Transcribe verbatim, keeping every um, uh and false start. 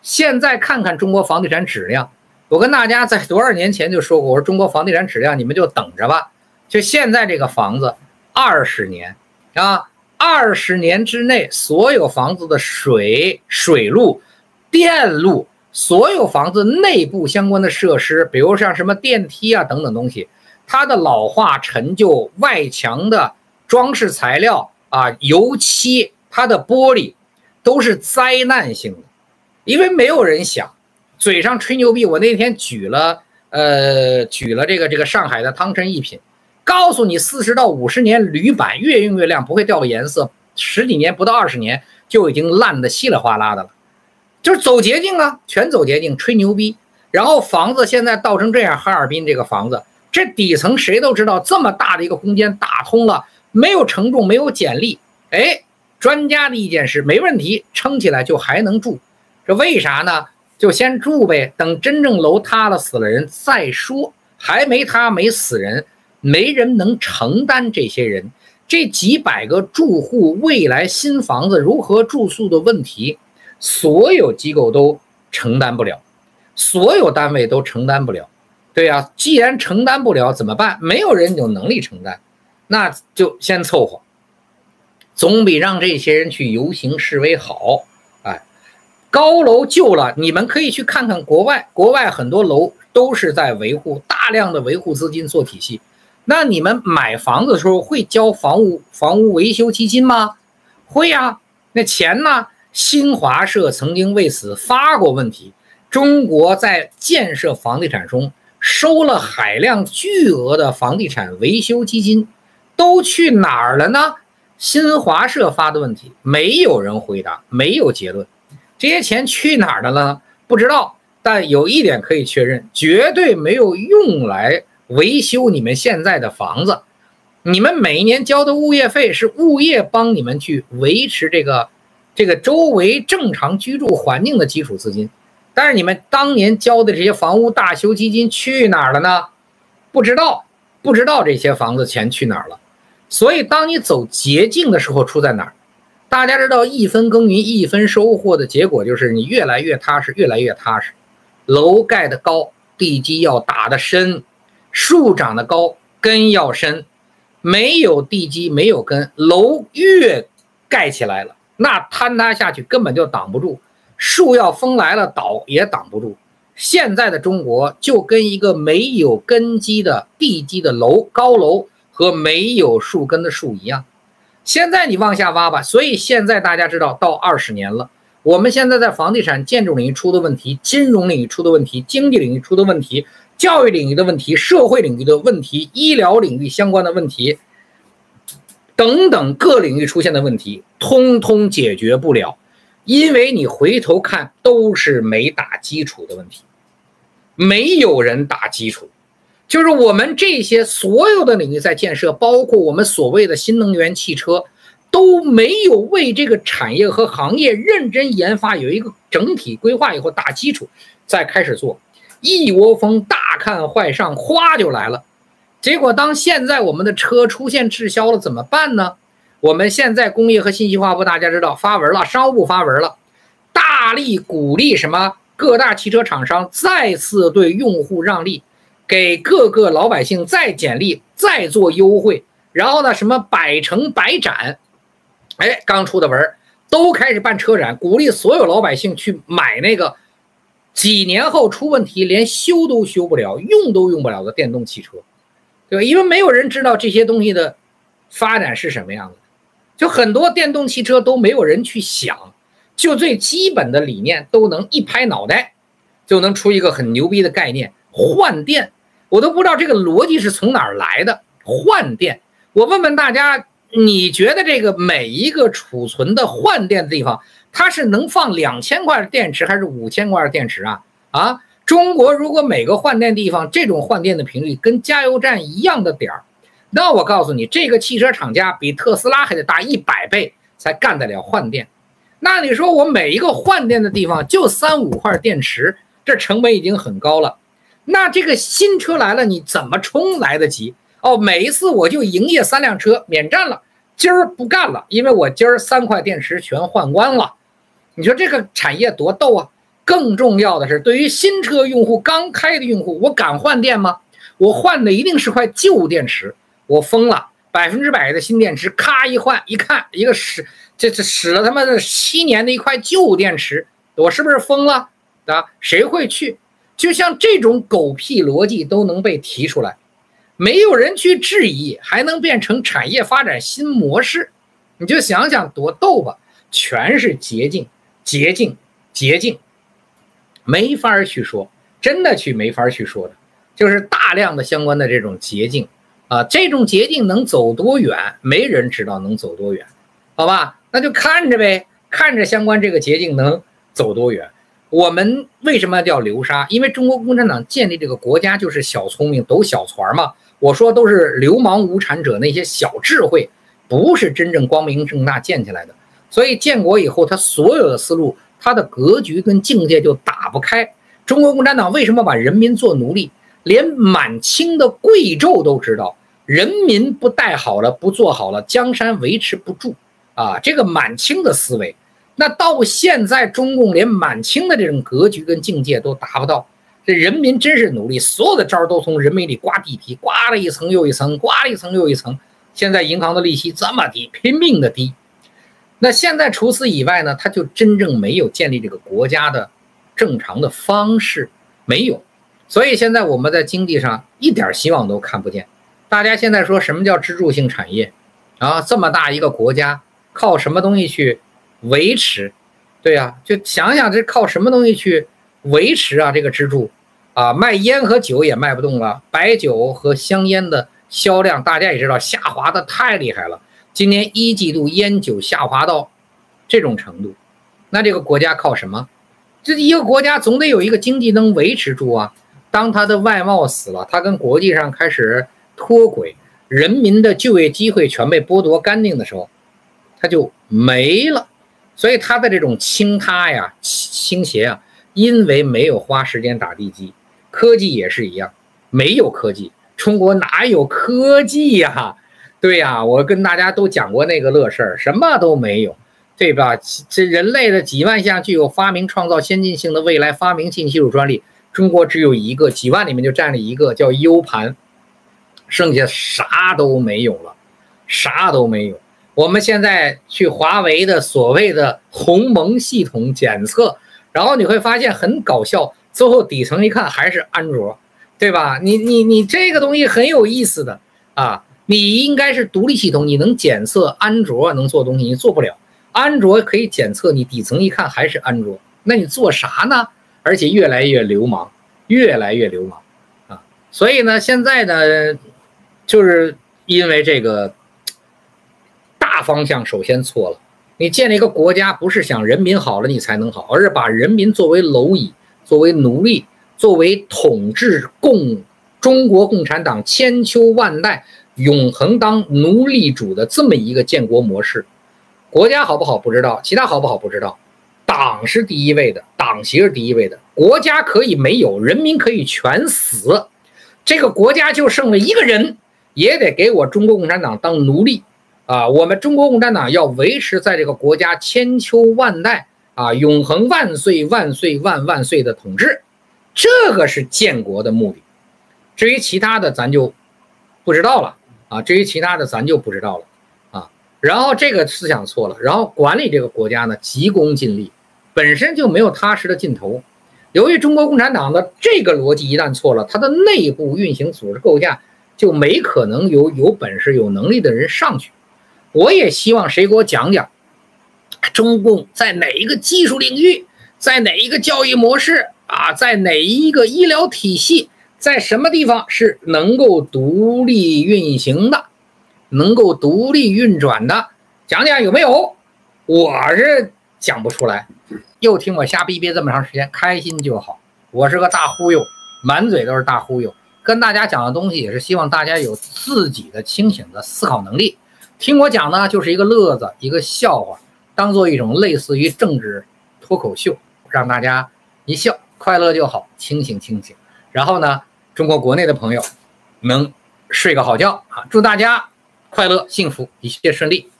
现在看看中国房地产质量，我跟大家在多少年前就说过，我说中国房地产质量你们就等着吧。就现在这个房子，二十年啊，二十年之内，所有房子的水、水路、电路，所有房子内部相关的设施，比如像什么电梯啊等等东西，它的老化陈旧、外墙的装饰材料啊、油漆、它的玻璃，都是灾难性的。因为没有人想，嘴上吹牛逼。我那天举了，呃，举了这个这个上海的汤臣一品，告诉你四十到五十年铝板越用越亮，不会掉颜色，十几年不到二十年就已经烂得稀里哗啦的了，就是走捷径啊，全走捷径，吹牛逼。然后房子现在倒成这样，哈尔滨这个房子，这底层谁都知道，这么大的一个空间打通了，没有承重，没有剪力，哎，专家的意见是没问题，撑起来就还能住。这为啥呢？就先住呗，等真正楼塌了死了人再说，还没塌没死人，没人能承担这些人，这几百个住户未来新房子如何住宿的问题，所有机构都承担不了，所有单位都承担不了。对呀、啊，既然承担不了怎么办？没有人有能力承担，那就先凑合，总比让这些人去游行示威好。高楼旧了，你们可以去看看国外，国外很多楼都是在维护，大量的维护资金做体系。那你们买房子的时候会交房屋房屋维修基金吗？会呀、啊。那钱呢？新华社曾经为此发过问题。中国在建设房地产中收了海量巨额的房地产维修基金，都去哪儿了呢？新华社发的问题，没有人回答，没有结论。这些钱去哪儿了呢？不知道，但有一点可以确认，绝对没有用来维修你们现在的房子。你们每一年交的物业费是物业帮你们去维持这个这个周围正常居住环境的基础资金，但是你们当年交的这些房屋大修基金去哪儿了呢？不知道，不知道这些房子钱去哪儿了。所以当你走捷径的时候出在哪儿？大家知道一分耕耘一分收获的结果就是你越来越踏实，越来越踏实。楼盖得高，地基要打得深，树长得高，根要深。没有地基，没有根，楼越盖起来了，那坍塌下去根本就挡不住，树要风来了倒也挡不住。现在的中国就跟一个没有根基的地基的楼高楼和没有树根的树一样。现在你往下挖吧，所以现在大家知道到二十年了，我们现在在房地产建筑领域出的问题，金融领域出的问题，经济领域出的问题，教育领域的问题，社会领域的问题，医疗领域相关的问题等等各领域出现的问题，通通解决不了，因为你回头看都是没打基础的问题，没有人打基础。就是我们这些所有的领域在建设，包括我们所谓的新能源汽车，都没有为这个产业和行业认真研发，有一个整体规划以后打基础，再开始做，一窝蜂大看坏上，哗就来了。结果当现在我们的车出现滞销了怎么办呢？我们现在工业和信息化部大家知道发文了，商务部发文了，大力鼓励什么各大汽车厂商再次对用户让利，给各个老百姓再减利，再做优惠，然后呢，什么百城百展，哎，刚出的文都开始办车展，鼓励所有老百姓去买那个几年后出问题连修都修不了、用都用不了的电动汽车，对吧？因为没有人知道这些东西的发展是什么样的，就很多电动汽车都没有人去想，就最基本的理念都能一拍脑袋就能出一个很牛逼的概念，换电。我都不知道这个逻辑是从哪儿来的。换电，我问问大家，你觉得这个每一个储存的换电的地方，它是能放两千块的电池还是五千块的电池啊？啊，中国如果每个换电地方这种换电的频率跟加油站一样的点儿，那我告诉你，这个汽车厂家比特斯拉还得大一百倍才干得了换电。那你说我每一个换电的地方就三五块电池，这成本已经很高了。那这个新车来了，你怎么充来得及？哦，每一次我就营业三辆车，免战了，今儿不干了，因为我今儿三块电池全换光了。你说这个产业多逗啊！ 更重要的是，对于新车用户、刚开的用户，我敢换电吗？我换的一定是块旧电池，我疯了，百分之百的新电池，咔一换，一看一个使这这使了他妈的七年的一块旧电池，我是不是疯了啊？谁会去？就像这种狗屁逻辑都能被提出来，没有人去质疑，还能变成产业发展新模式，你就想想多逗吧！全是捷径，捷径，捷径，没法去说，真的去没法去说的，就是大量的相关的这种捷径啊，这种捷径能走多远，没人知道能走多远，好吧？那就看着呗，看着相关这个捷径能走多远。我们为什么叫流沙？因为中国共产党建立这个国家就是小聪明抖小船嘛。我说都是流氓无产者那些小智慧，不是真正光明正大建起来的。所以建国以后，他所有的思路，他的格局跟境界就打不开。中国共产党为什么把人民做奴隶？连满清的贵胄都知道，人民不带好了，不做好了，江山维持不住啊！这个满清的思维。那到现在，中共连满清的这种格局跟境界都达不到，这人民真是奴隶，所有的招都从人民里刮地皮，刮了一层又一层，刮了一层又一层。现在银行的利息这么低，拼命的低。那现在除此以外呢，他就真正没有建立这个国家的正常的方式，没有。所以现在我们在经济上一点希望都看不见。大家现在说什么叫支柱性产业啊？这么大一个国家，靠什么东西去维持？对呀、啊，就想想这靠什么东西去维持啊？这个支柱啊，卖烟和酒也卖不动了，白酒和香烟的销量大家也知道下滑的太厉害了。今年一季度烟酒下滑到这种程度，那这个国家靠什么？这一个国家总得有一个经济能维持住啊。当它的外贸死了，它跟国际上开始脱轨，人民的就业机会全被剥夺干净的时候，它就没了。所以它的这种倾塌呀、倾斜啊，因为没有花时间打地基。科技也是一样，没有科技，中国哪有科技呀？对呀，我跟大家都讲过那个乐事儿，什么都没有，对吧？这人类的几万项具有发明创造先进性的未来发明性技术专利，中国只有一个，几万里面就占了一个，叫 U 盘，剩下啥都没有了，啥都没有。我们现在去华为的所谓的鸿蒙系统检测，然后你会发现很搞笑，最后底层一看还是安卓，对吧？你你你这个东西很有意思的啊，你应该是独立系统，你能检测安卓能做东西，你做不了。安卓可以检测，你底层一看还是安卓，那你做啥呢？而且越来越流氓，越来越流氓啊！所以呢，现在呢，就是因为这个大方向首先错了。你建立一个国家，不是想人民好了你才能好，而是把人民作为蝼蚁，作为奴隶，作为统治共中国共产党千秋万代永恒当奴隶主的这么一个建国模式。国家好不好不知道，其他好不好不知道，党是第一位的，党旗是第一位的。国家可以没有，人民可以全死，这个国家就剩了一个人，也得给我中国共产党当奴隶啊！我们中国共产党要维持在这个国家千秋万代啊，永恒万岁万岁万万岁的统治，这个是建国的目的。至于其他的咱就不知道了啊，至于其他的咱就不知道了。然后这个思想错了，然后管理这个国家呢急功近利，本身就没有踏实的劲头。由于中国共产党的这个逻辑一旦错了，它的内部运行组织构架就没可能有有本事有能力的人上去。我也希望谁给我讲讲中共在哪一个技术领域，在哪一个教育模式啊，在哪一个医疗体系，在什么地方是能够独立运行的，能够独立运转的，讲讲有没有？我是讲不出来。又听我瞎逼逼这么长时间，开心就好。我是个大忽悠，满嘴都是大忽悠，跟大家讲的东西也是希望大家有自己的清醒的思考能力。听我讲呢，就是一个乐子，一个笑话，当做一种类似于政治脱口秀，让大家一笑快乐就好，清醒清醒。然后呢，中国国内的朋友能睡个好觉啊！祝大家快乐幸福，一切顺利。